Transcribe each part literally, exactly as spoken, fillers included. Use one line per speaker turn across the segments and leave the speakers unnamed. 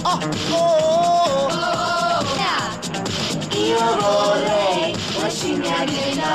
Oh, oh, oh. Io vorrei la scimmia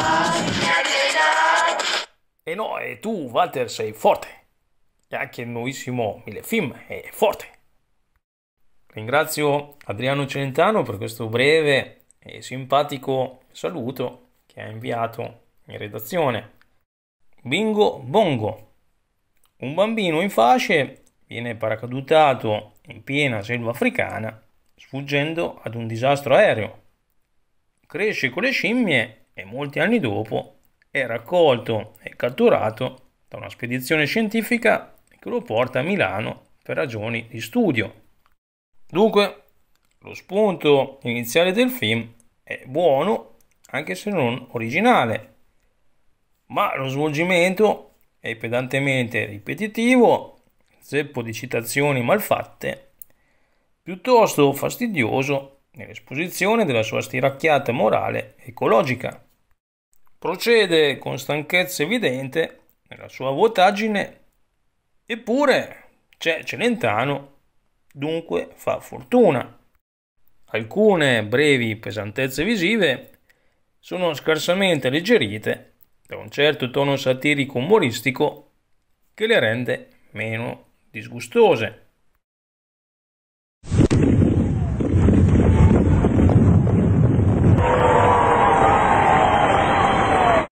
E no, e tu, Walter, sei forte. E anche il nuovissimo Milefilm è forte. Ringrazio Adriano Celentano per questo breve e simpatico saluto che ha inviato in redazione. Bingo Bongo. Un bambino in fasce viene paracadutato in piena selva africana sfuggendo ad un disastro aereo. Cresce con le scimmie e molti anni dopo è raccolto e catturato da una spedizione scientifica che lo porta a Milano per ragioni di studio. Dunque, lo spunto iniziale del film è buono, anche se non originale, ma lo svolgimento è pedantemente ripetitivo, zeppo di citazioni malfatte, piuttosto fastidioso nell'esposizione della sua stiracchiata morale ecologica. Procede con stanchezza evidente nella sua vuotaggine, eppure c'è Celentano, dunque fa fortuna. Alcune brevi pesantezze visive sono scarsamente alleggerite da un certo tono satirico umoristico che le rende meno disgustose.